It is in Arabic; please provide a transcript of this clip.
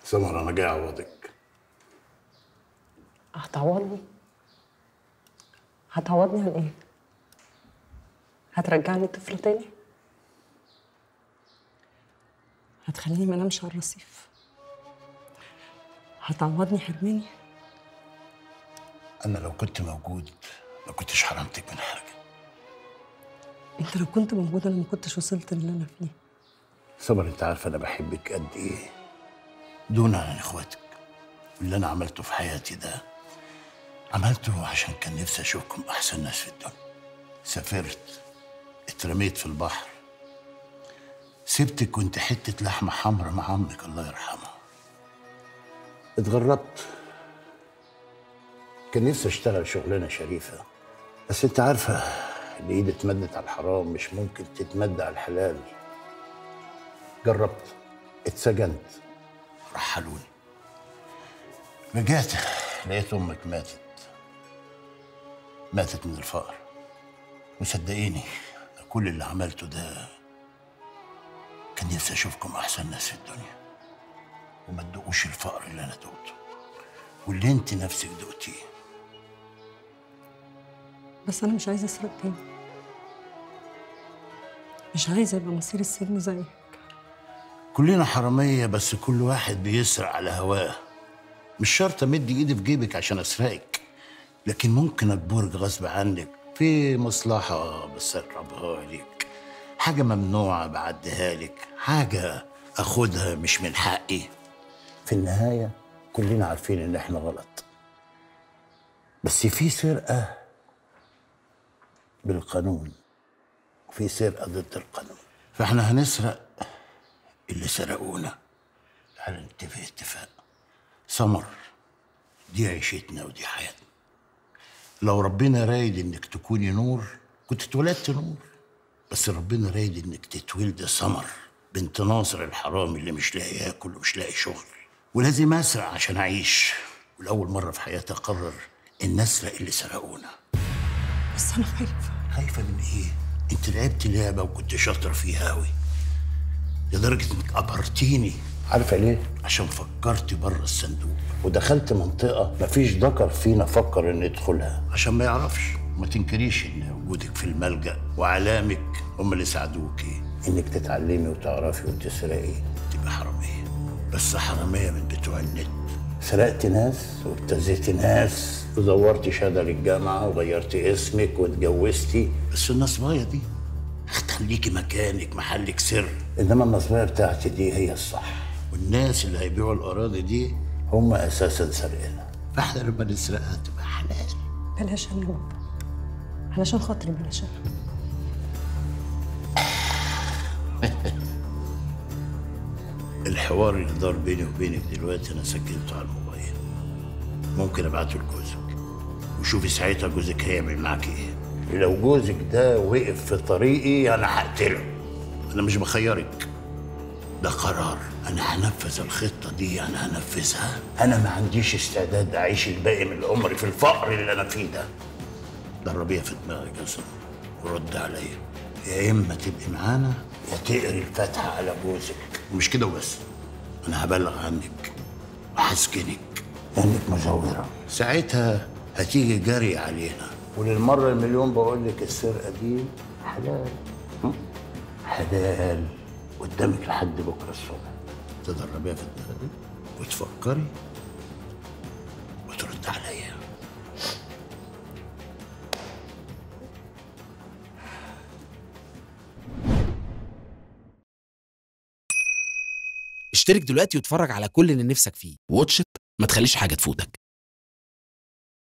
سمر انا جاي اعوضك. هتعوضني؟ هتعوضني عن ايه؟ هترجعني طفل تاني؟ هتخليني ما انامش على الرصيف؟ هتعوضني حرماني؟ انا لو كنت موجود ما كنتش حرمتك من حاجه. انت لو كنت موجود انا ما كنتش وصلت اللي انا فيه. سمر انت عارفه انا بحبك قد ايه، دون عن اخواتك. واللي انا عملته في حياتي ده عملته عشان كان نفسي اشوفكم احسن ناس في الدنيا. سافرت، اترميت في البحر، سبتك كنت حته لحمه حمرا مع عمك الله يرحمها. اتغربت، كان نفسي اشتغل شغلانه شريفه، بس انت عارفه اللي ايدي اتمدت على الحرام مش ممكن تتمد على الحلال. جربت، اتسجنت، رحلوني، رجعت لقيت امك ماتت من الفقر. وصدقيني كل اللي عملته ده كان نفسي اشوفكم احسن ناس في الدنيا، وما تدوقوش الفقر اللي انا دقته واللي انت نفسك دقتيه. بس انا مش عايزه اسرق تاني، مش عايزه يبقى مصير السجن زيك. كلنا حراميه، بس كل واحد بيسرق على هواه. مش شرط امد ايدي في جيبك عشان اسرقك، لكن ممكن اجبرك غصب عنك في مصلحه بسربها لك، حاجه ممنوعه بعديها لك، حاجه اخدها مش من حقي. في النهايه كلنا عارفين ان احنا غلط، بس في سرقه بالقانون وفي سرقه ضد القانون. فاحنا هنسرق اللي سرقونا. تعالى نتفق اتفاق. سمر دي عيشتنا ودي حياتنا. لو ربنا رايد انك تكوني نور كنت اتولدت نور، بس ربنا رايد انك تتولد سمر بنت ناصر الحرامي اللي مش لاقي ياكل ومش لاقي شغل. ولازم اسرق عشان اعيش، ولاول مره في حياتي اقرر ان اسرق اللي سرقونا. بس انا خايفه من ايه؟ انت لعبت لعبه وكنت شاطره فيها قوي لدرجه انك ابهرتيني. عارفه ليه؟ عشان فكرت بره الصندوق ودخلت منطقه مفيش ذكر فينا فكر ان يدخلها، عشان ما يعرفش. وما تنكريش ان وجودك في الملجأ وعلامك هم اللي ساعدوكي انك تتعلمي وتعرفي وتسرقي تبقى حراميه، بس حراميه من بتوع النت. سرقت ناس وابتزيتي ناس ودورتي شهاده للجامعه وغيرتي اسمك واتجوزتي، بس النصبايه دي هتخليكي مكانك محلك سر. انما النصبايه بتاعتي دي هي الصح، والناس اللي هيبيعوا الاراضي دي هم اساسا سارقينها، فاحنا لما نسرقها تبقى حلال. بلاش انا بابا، علشان خاطري بلاش انا. الحوار اللي دار بيني وبينك دلوقتي انا سجلته على الموبايل، ممكن ابعته لجوزك وشوفي ساعتها جوزك هيعمل معاك ايه. لو جوزك ده وقف في طريقي انا هقتله. انا مش بخيرك، ده قرار. انا هنفذ الخطه دي، انا هنفذها. انا ما عنديش استعداد اعيش الباقي من عمري في الفقر اللي انا فيه ده. دربيها في دماغك يا سمر ورد عليا، يا اما تبقي معانا يا تقري الفاتحه على جوزك. ومش كده وبس، انا هبلغ عنك وهسجنك لانك مزوره. ساعتها هتيجي جري علينا، وللمره المليون بقول لك السرقه دي حلال. حلال قدامك لحد بكره الصبح. تدربيها في دماغك وتفكري وترد عليا. اشترك دلوقتي واتفرج على كل اللي نفسك فيه. واتش إت، ما تخليش حاجة تفوتك.